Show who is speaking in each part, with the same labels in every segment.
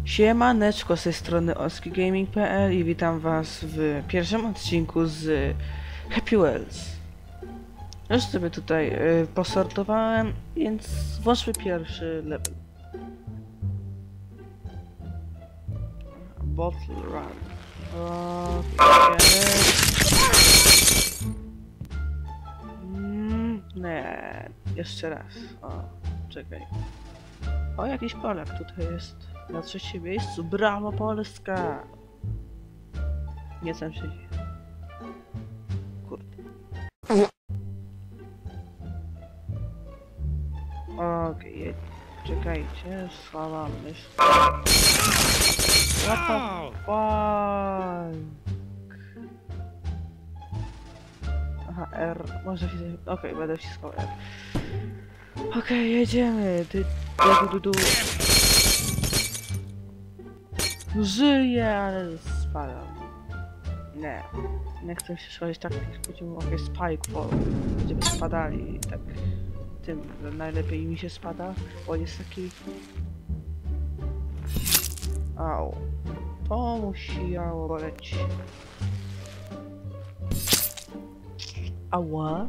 Speaker 1: Siemaneczko, z tej strony oskigaming.pl i witam was w pierwszym odcinku z Happy Wheels. Już sobie tutaj posortowałem, więc włączmy pierwszy level. Bottle Run. Nie, jeszcze raz. O, czekaj. O, jakiś Polak tutaj jest. Na trzecim miejscu. Brawo, Polska! Nie tam siedzi. Kurde. Okej, czekajcie, schowamy się. What the fuck? Aha, R. Może się... Okej, będę wciskał R. Okej, jedziemy. Żyję, ale spadam. Nie chcę się szkodzić tak, chodziło o jakieś spike fall, gdzie spadali i tak tym najlepiej mi się spada, bo jest taki... Au. To musiało boleć. Ała.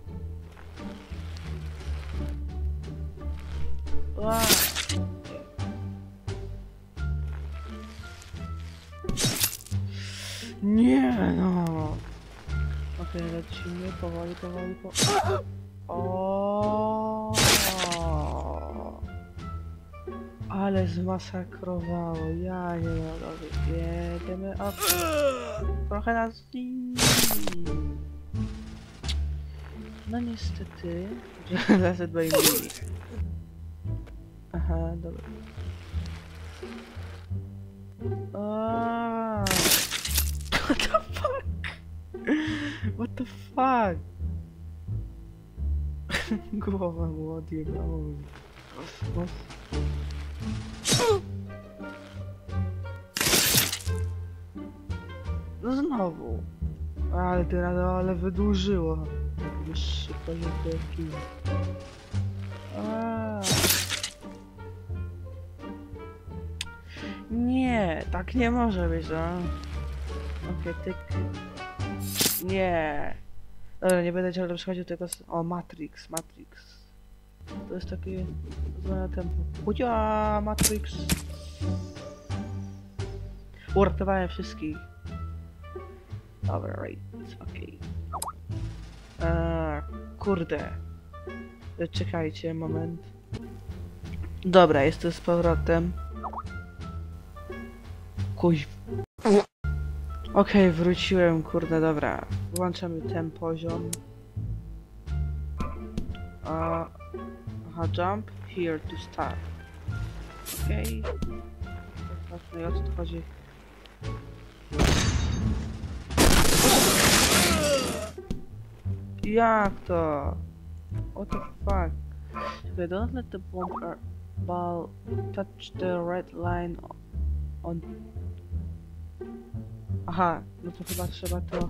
Speaker 1: Nie no. Okej, lecimy powoli. O. Ale zmasakrowało. Ja nie mogę. Jedziemy op. Trochę nas. No niestety. Lecę do innymi. Aha, dobra. What the fuck? What the fuck? Głowa mu odjebało. No znowu. Ale ty ale wydłużyło. Wyższy poziom wielki. Nie, tak nie może być, no. Okej, tyk. Nie. Dobra, nie będę ciągle przechodził tego... O, Matrix. To jest takie... złe tempo. Uja, Matrix. Uratowałem wszystkich. Dobra, right. Okej. Kurde. Czekajcie, moment. Dobra, jestem z powrotem. Kuź. Okej, wróciłem, kurde, dobra. Włączamy ten poziom. Aha, jump here to start. Okej. No i o co tu chodzi? Jak to? What the fuck? Okay, don't let the ball touch the red line on... Aha, no to chyba trzeba to...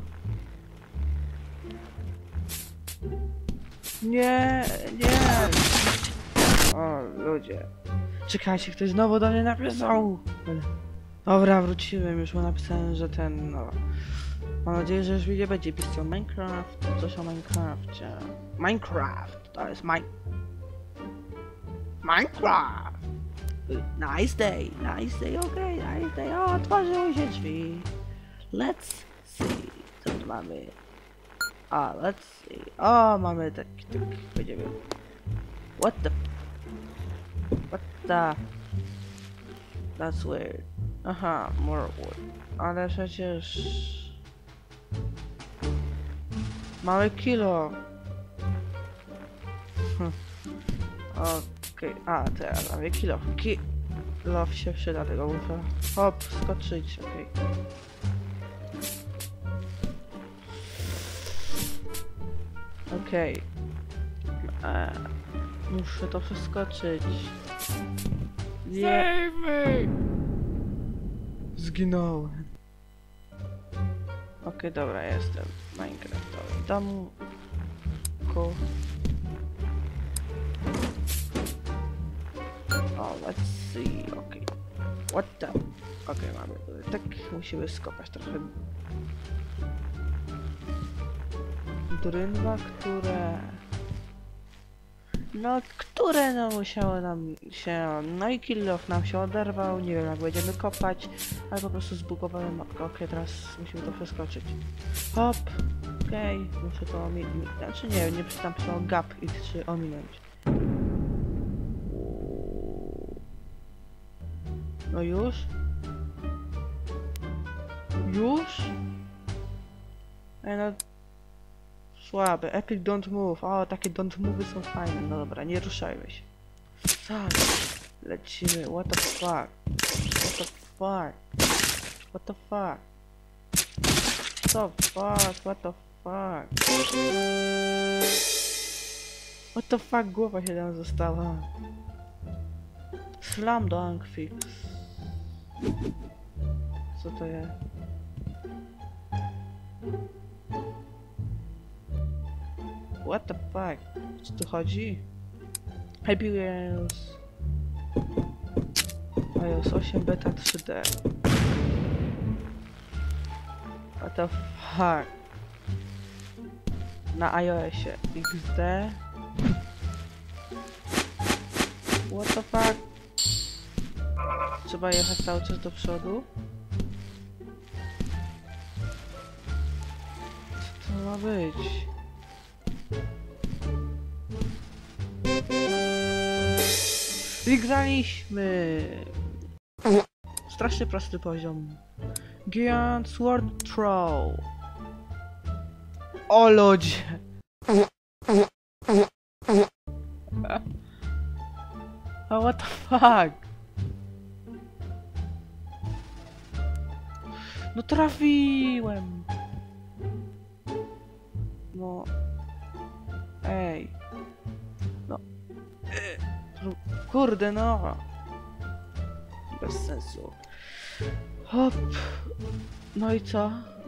Speaker 1: Nie! O, ludzie. Czekajcie, ktoś znowu do mnie napisał! Dobra, wróciłem, już mu napisałem, że ten, no... Mam nadzieję, że już mi nie będzie pisał Minecraft, coś o Minecrafcie. Minecraft, to jest Minecraft! Nice day, okej, nice day. O, otworzyły się drzwi. Let's see, co tu mamy? Let's see. O, mamy taki, będziemy... What the... That's weird. Aha, more wood. Ale przecież... Mamy kilo. Okej, teraz mamy kilo. Kilo się przyda, tego muszę. Hop, skoczyć, okej. Okej. Muszę to przeskoczyć. Nie. Zginąłem. Okej, dobra, jestem w Minecraftowym domu. O, let's see, okej. What the... Okej, mamy tutaj. Tak musimy skopać trochę. Drynwa, które... No, które no musiało nam się... No i kill off nam się oderwał, nie wiem jak będziemy kopać, ale po prostu zbugowałem mapkę. Okej, teraz musimy to przeskoczyć. Hop! Okej, muszę to ominąć. Znaczy nie tam się gap i czy ominąć. No już? Już? Ej no... Słabe. Epic don't move. O, takie don't move są fajne. No dobra, nie ruszajmy się. Tak. Lecimy. What the fuck? What the fuck? What the fuck? What the fuck? What the fuck? What the fuck? Głowa się tam została. Slam dunk fix. Co to jest? What the fuck? Co tu chodzi? iOS 8 beta 3D. What the fuck? Na iOSie XD. What the fuck? Trzeba jechać cały czas do przodu. Co to ma być? Wygraliśmy! Strasznie prosty poziom. Giant Sword Throw. O ludzie! Oh, what the fuck? No trafiłem! No... Ej... No... Kurde no! Bez sensu. Hop! No i co?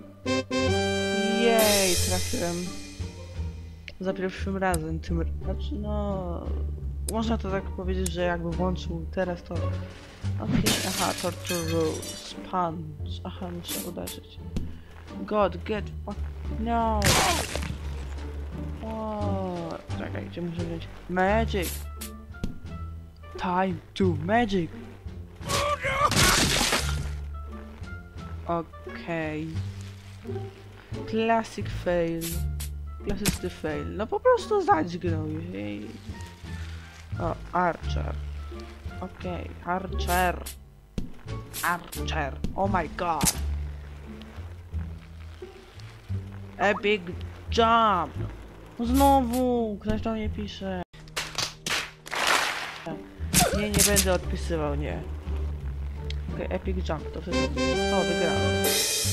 Speaker 1: Jej, trafiłem. Za pierwszym razem, znaczy no... Można to tak powiedzieć, że jakby włączył teraz to... Okej, aha, Torture Rules, Punch, aha, muszę uderzyć. God, get fuck... No! O, czekaj, gdzie muszę wziąć? Magic! Time to magic! Okej. Classic fail. Klasyczny fail. No po prostu zadźgnął jej. O, Archer. Okej, Archer. Archer. Oh my god. Epic jump. Znowu! Ktoś do mnie pisze. Nie, nie będę odpisywał, nie. Okej, epic jump, to wtedy... O, wygrałem.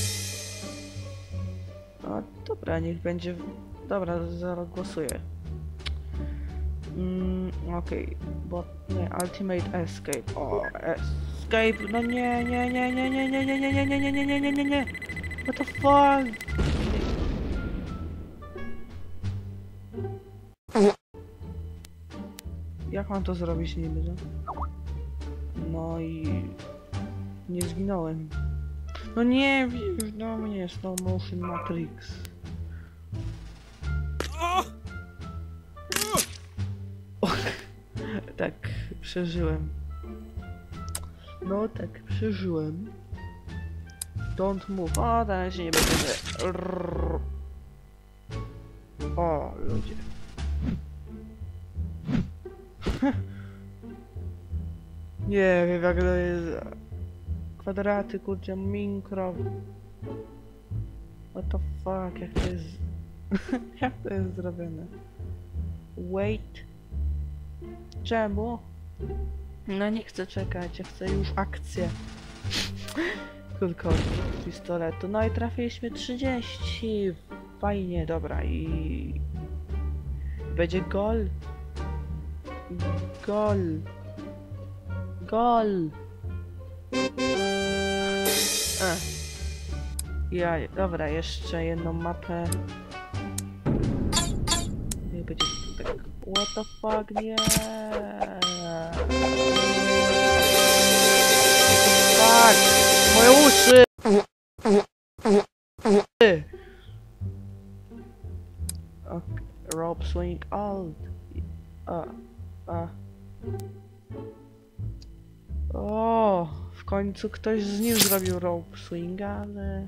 Speaker 1: No dobra, niech będzie... Dobra, zaraz głosuję. Okej, bo... Nie, ultimate escape. O, escape, no nie, nie, nie, nie, nie, nie, nie, nie, nie, nie, nie, nie, nie, nie, nie, nie. What the fuck? Jak mam to zrobić niby, że? No i... Nie zginąłem. No nie, no mnie slow motion Matrix. Tak, przeżyłem. No tak, przeżyłem. Don't move. O, teraz się nie będę... O, ludzie. Nie wiem jak to jest... Kwadraty, kurczę, Minecraft. What the fuck, jak to jest... jak to jest zrobione? Wait. Czemu? No nie chcę czekać, ja chcę już akcję. Kulko z pistoletu. No i trafiliśmy 30. Fajnie, dobra i... Będzie gol. Gol. Gol. Ja, dobra, jeszcze jedną mapę. Nie będzie tak. What the fuck, nie. Tak! Moje uszy! Okay. Rope swing alt. O, w końcu ktoś z nim zrobił rope swinga, ale...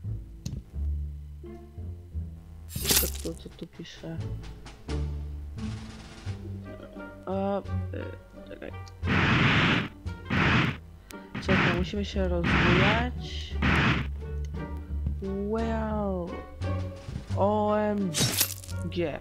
Speaker 1: Co tu pisze? Czekaj. Czekaj, musimy się rozbujać. Well... OMG.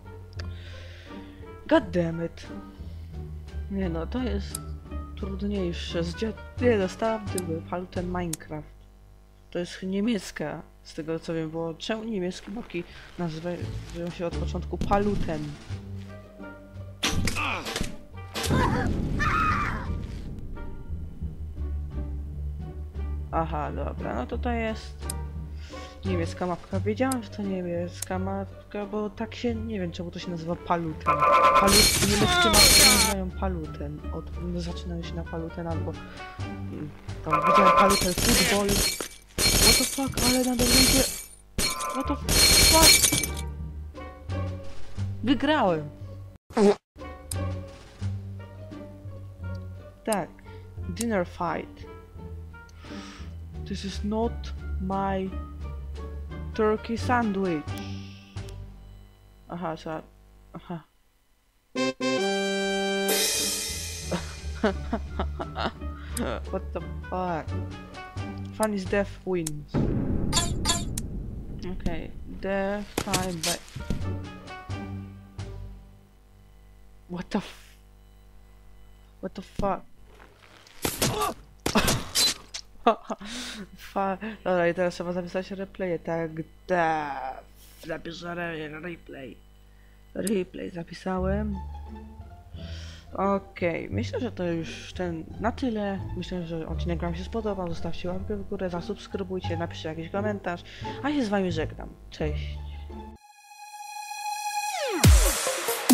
Speaker 1: God damn it. Nie no, to jest trudniejsze. Nie, dostałam tym paluten Minecraft. To jest niemiecka, z tego co wiem, bo czemu niemieckie mapki nazywają się od początku paluten? Aha, dobra, no to jest niemiecka mapka. Wiedziałam, że to niemiecka mapka, bo tak się, nie wiem czemu to się nazywa paluten. Niemieckie mapki nazywają paluten. Zaczynają się na paluten albo... Tam widziałem paluten football. What the fuck, ale na idzie... What the fuck? Wygrałem! Tak. Dinner fight. This is not my turkey sandwich. Aha, so... Aha. What the fuck? Fun is death wins. Okay, death time back. What the fuck? Dobra, i teraz trzeba zapisać replay, tak, death. Zapiszę replay. Replay zapisałem. Okej, myślę, że to już na tyle. Myślę, że odcinek wam się spodobał. Zostawcie łapkę w górę, zasubskrybujcie, napiszcie jakiś komentarz. A się z wami żegnam. Cześć.